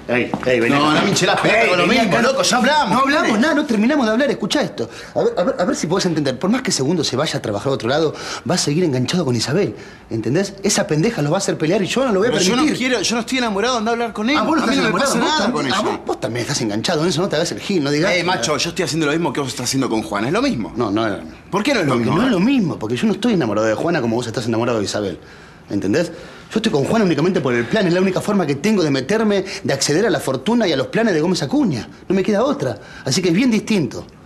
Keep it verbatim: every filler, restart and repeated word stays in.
Ey, ey, vení. No, no me hinché las pelotas con lo mismo, acá, loco, ya hablamos. No hablamos nada, no terminamos de hablar, escuchá esto. A ver, a ver, a ver si podés entender. Por más que Segundo se vaya a trabajar a otro lado, va a seguir enganchado con Isabel. ¿Entendés? Esa pendeja lo va a hacer pelear y yo no lo voy a Pero permitir. yo no quiero, yo no estoy enamorado de andar a hablar con él. Ah, vos no a mí estás no me enamorado, pasa vos nada también- con ah, ella. vos, vos también estás enganchado en eso, no te hagas el gil, no digas. Ey, macho, yo estoy haciendo lo mismo que vos estás haciendo con Juana. ¿Es lo mismo? No, no. ¿Por qué no es lo Porque mismo? no es lo mismo, porque yo no estoy enamorado de Juana como vos estás enamorado de Isabel. ¿Entendés? Yo estoy con Juana únicamente por el plan. Es la única forma que tengo de meterme, de acceder a la fortuna y a los planes de Gómez Acuña. No me queda otra. Así que es bien distinto.